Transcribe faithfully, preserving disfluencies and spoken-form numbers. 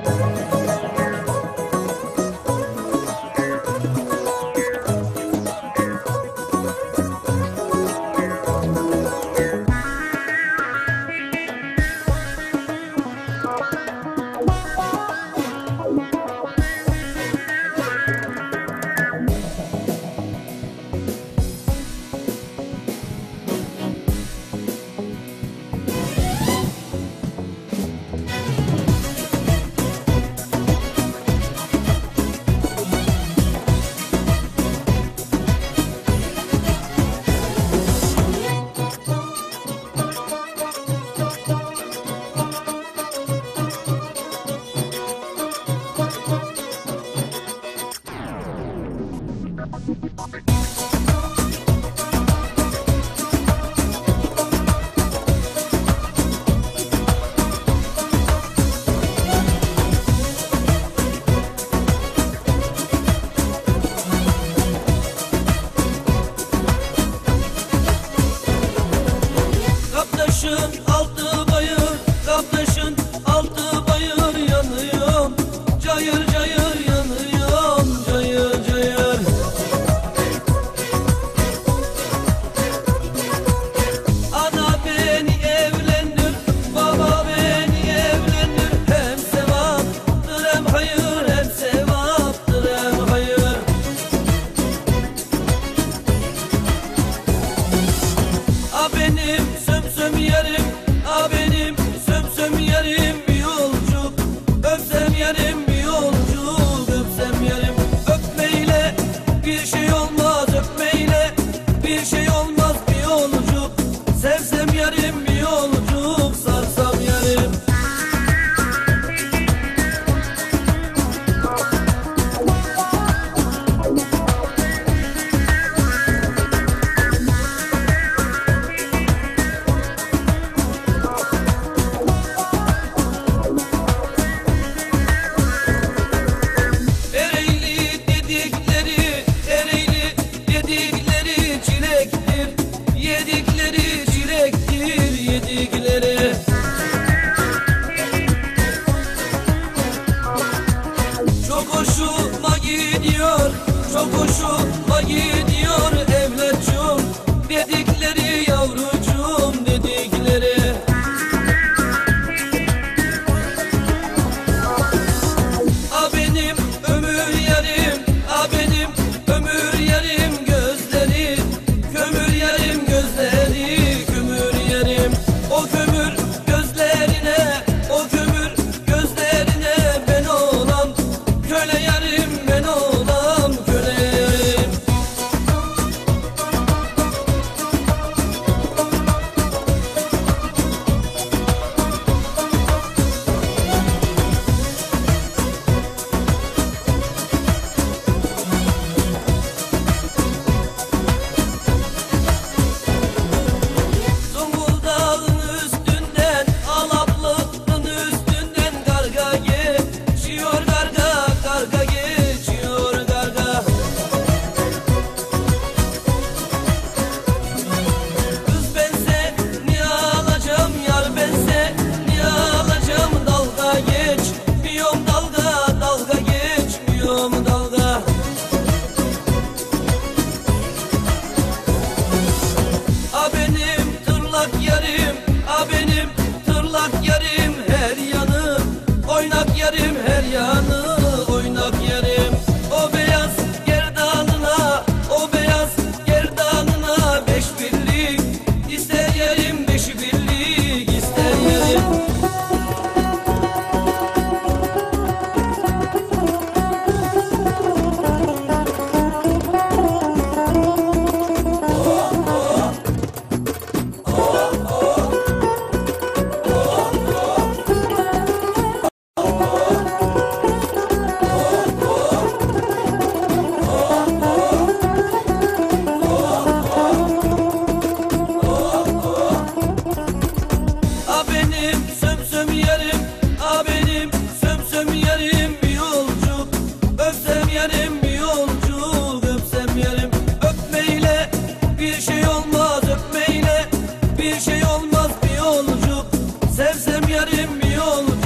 Kaptaşın altı bayır, kaptaşın altı bayır yanıyorum. Cayır cayır yanıyorum, cayır cayır. Ana beni evlendir, baba beni evlendir. Hem sevaptır hem hayır, hem sevaptır hem hayır. A benim sömsöm yerim, a benim sömsöm yerim bir yolcu. Öpsem yerim bir yolcu, öpsem yerim. Öpmeyle bir şey olmaz, öpmeyle bir şey olmaz bir yolcu. Sevsem yerim bir yolcu, sarsam yerim. Ereğli dedikleri, Ereğli dedikleri çilektir. Yedikleri çilektir, yedikleri. Çok hoşuma gidiyor, çok hoşuma gidiyor evlatçım dedikleri, yavrucuğum dedikleri. A benim ömür yarim, a benim ömür yarim gözleri. Kömür yarim gözleri, kömür yarim. O kömür gözlerine, o kömür gözlerine ben olam köle yarim, ben olam köle yarim. Zonguldak'ın üstünden, Alaplı'nın üstünden karga geçiyor, karga, karga geçiyor karga. Kız ben seni alacağım, yar ben seni alacağım. Dalga geçmiyorum dalga, dalga geçmiyorum dalga. A benim tırlak yarim, a benim tırlak yarim. Her yanı oynak yarim, her yanı oynak yarim. O beyaz gerdanına, o beyaz gerdanına beş birlik ister yerim, beş birlik ister yerim. A benim sömsöm yerim, a benim sömsöm yerim bir yolcu. Öpsem yerim bir yolcu, öpsem yerim. Öpmeyle bir şey olmaz, öpmeyle bir şey olmaz bir yolcu. Sevsem yerim bir yolcu.